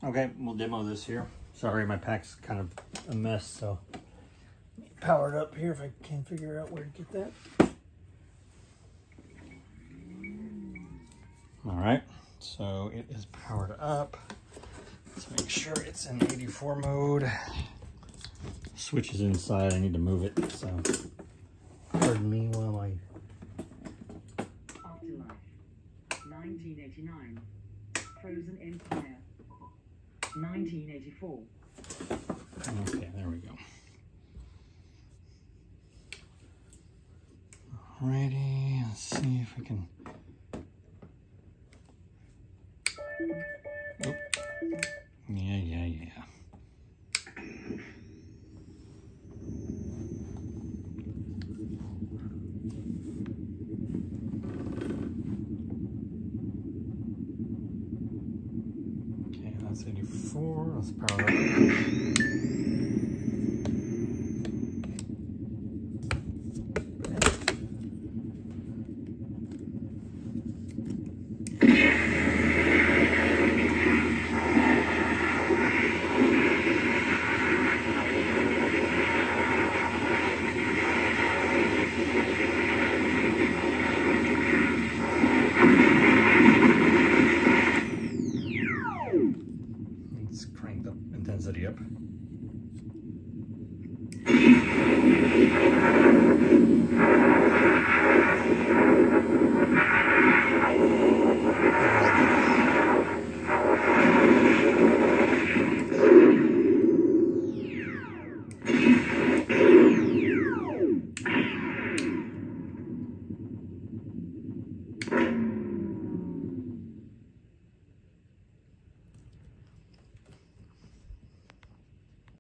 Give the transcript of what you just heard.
Okay, we'll demo this here. Sorry, my pack's kind of a mess, so power it up here if I can figure out where to get that. All right, so it is powered up. Let's make sure it's in 84 mode. Switch is inside, I need to move it, so pardon me while I... Afterlife, 1989, Frozen Empire, 1984. Okay, there we go. Alrighty, let's see if we can... Oop. Yeah. Okay, that's 84. Let's power it up.